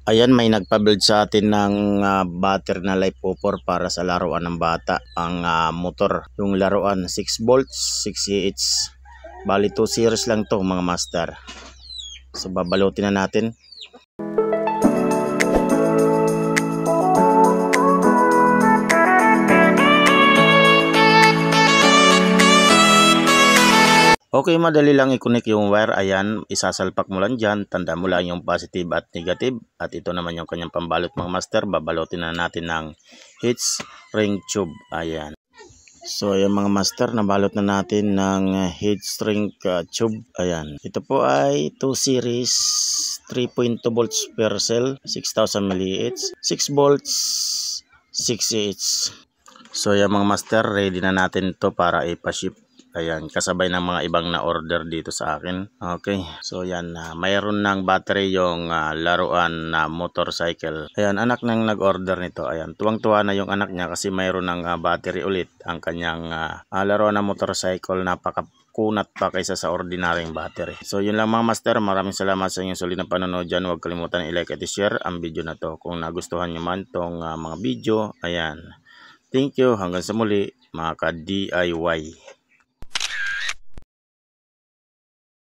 Ayan, may nagpa-build sa atin ng battery na life upor para sa laruan ng bata. Ang motor, yung laruan 6 volts, 6 EH. Bali 2 series lang to mga master. So babalutin na natin. Okay, madali lang i-connect yung wire. Ayan, isasalpak mo lang dyan. Tanda mo lang yung positive at negative. At ito naman yung kanyang pambalot mga master. Babalutin na natin ng heat shrink tube. Ayan. So, ayan mga master, nabalot na natin ng heat shrink tube. Ayan. Ito po ay 2 series, 3.2 volts per cell, 6,000 mAh, 6 volts, 6 EH. So, ayan mga master, ready na natin to para ipaship. Ayan, kasabay ng mga ibang na-order dito sa akin. Okay, so yan, mayroon ng battery yung laruan na motorcycle. Ayan, anak nang nag-order nito. Ayan, tuwang-tuwa na yung anak niya kasi mayroon ng battery ulit ang kanyang laruan na motorcycle. Napakakunat pa kaysa sa ordinaryong battery. So yun lang mga master, maraming salamat sa inyong sulit na panonood dyan. Huwag kalimutan i-like at i-share ang video na to. Kung nagustuhan nyo man tong mga video, ayan. Thank you, hanggang sa muli mga ka-DIY.